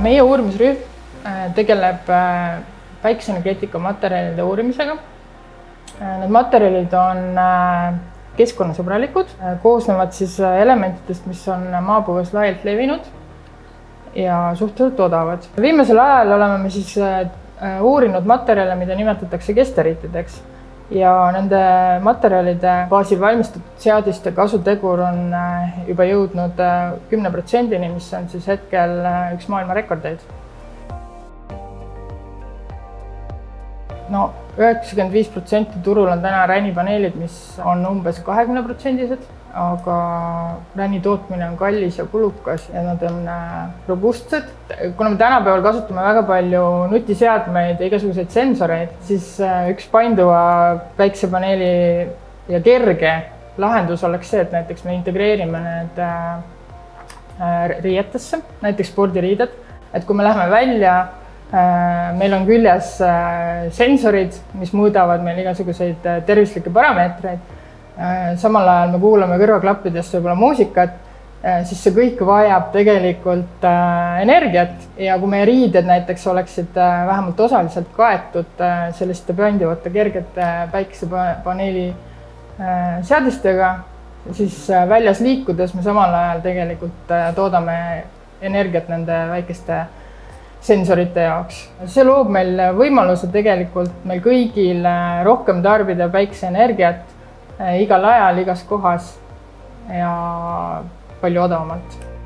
Meie uurimisrühm tegeleb päikeseenergeetika materjalide uurimisega. Need materjalid on keskkonnasõbralikud, koosnevad elementidest, mis on maapõues laialt levinud ja suhteliselt odavad. Viimasel ajal oleme me uurinud materjale, mida nimetatakse gesteriitideks. Ja nende materjalide baasil valmistatud seadiste kasutegur on juba jõudnud 10%-ni, mis on hetkel üks maailma rekordeid. 95% turul on täna ränipaneelid, mis on umbes 20%-sed, aga räni tootmine on kallis ja kulukas ja nad on robustsed. Kuna me tänapäeval kasutame väga palju nutiseadmeid ja igasuguseid sensoreid, siis üks painduva päikesepaneeli ja kerge lahendus oleks see, et näiteks me integreerime need riietesse, näiteks spordiriided, et kui me läheme välja, meil on küljes sensorid, mis mõõdavad meil igasuguseid tervislikke parameetreid. Samal ajal me kuulame kõrvaklappidest võib-olla muusikat, siis see kõik vajab tegelikult energiat ja kui meie riided näiteks oleksid vähemalt osaliselt kaetud selliste painduvate kergete päikesepaneeli seadistega, siis väljas liikudes me samal ajal tegelikult toodame energiat nende väikeste sensorite jaoks. See loob meil võimaluse tegelikult meil kõigil rohkem tarbida päikeseenergiat igal ajal, igas kohas ja palju odavamalt.